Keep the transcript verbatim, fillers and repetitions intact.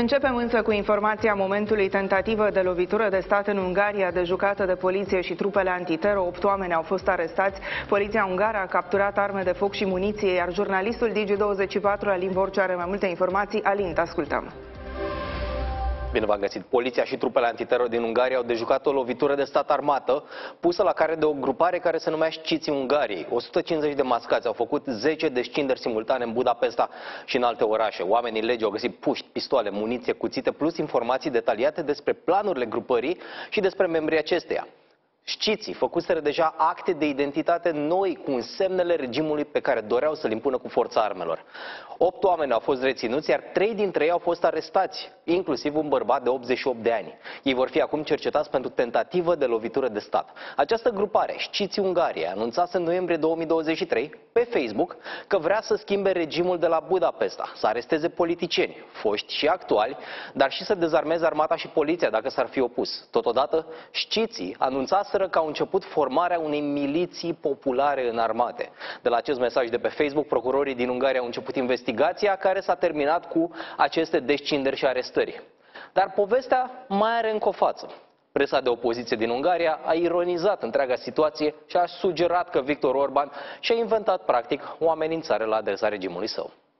Începem însă cu informația momentului tentativă de lovitură de stat în Ungaria, dejucată de poliție și trupele antitero. Opt oameni au fost arestați. Poliția ungară a capturat arme de foc și muniție, iar jurnalistul Digi douăzeci și patru, Alin Vorciu, are mai multe informații. Alin, te ascultăm. Bine v-am găsit. Poliția și trupele antiteror din Ungaria au dejucat o lovitură de stat armată pusă la care de o grupare care se numea Sciții Ungariei. o sută cincizeci de mascați au făcut zece descinderi simultane în Budapesta și în alte orașe. Oamenii legii au găsit puști, pistoale, muniție, cuțite, plus informații detaliate despre planurile grupării și despre membrii acesteia. Sciții făcuseră deja acte de identitate noi cu însemnele regimului pe care doreau să-l impună cu forța armelor. Opt oameni au fost reținuți, iar trei dintre ei au fost arestați, inclusiv un bărbat de optzeci și opt de ani. Ei vor fi acum cercetați pentru tentativă de lovitură de stat. Această grupare, Sciții Ungariei, anunțase în noiembrie două mii douăzeci și trei pe Facebook că vrea să schimbe regimul de la Budapesta, să aresteze politicieni, foști și actuali, dar și să dezarmeze armata și poliția dacă s-ar fi opus. Totodată, Sciții anunțaseră că au început formarea unei miliții populare înarmate. De la acest mesaj de pe Facebook, procurorii din Ungaria au început investigația, care s-a terminat cu aceste descinderi și arestări. Dar povestea mai are încă o față. Presa de opoziție din Ungaria a ironizat întreaga situație și a sugerat că Viktor Orban și-a inventat practic o amenințare la adresa regimului său.